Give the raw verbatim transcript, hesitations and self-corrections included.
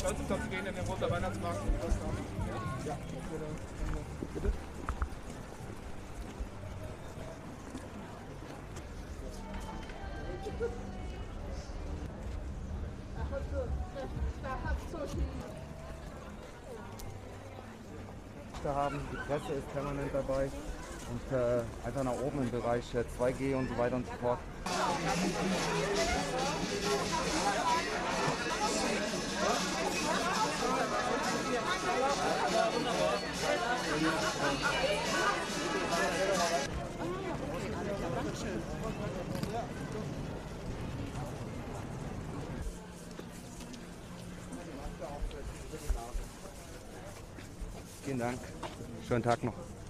stolz ist, dass Sie gehen in den Roter Weihnachtsmarkt. Ja, bitte. Haben. Die Presse ist permanent dabei und äh, einfach nach oben im Bereich äh, zwei G und so weiter und so fort. Vielen Dank. Schönen Tag noch.